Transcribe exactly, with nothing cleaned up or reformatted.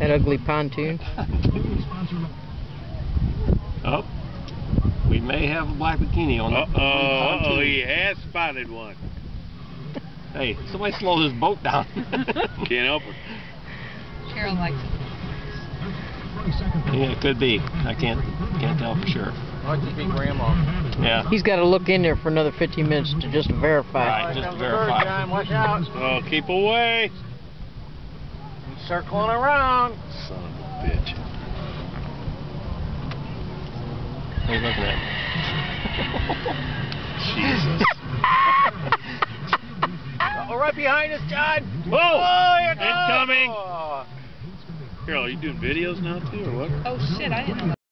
That ugly pontoon. Oh, we may have a black bikini on the Uh-oh, uh-oh, he has spotted one. Hey, somebody slow this boat down. Can't help it. Carol likes it. Yeah, it could be. I can't can't tell for sure. Might just be Grandma. Yeah. He's got to look in there for another fifteen minutes to just verify. Right, just to verify. Time. Watch out. Oh, keep away. He's circling around. Son of a bitch. What are you looking at? Jesus. Oh, right behind us, John. Whoa! Oh, here it goes. Incoming. Oh. Carol, are you doing videos now too, or what? Oh shit, I didn't know that.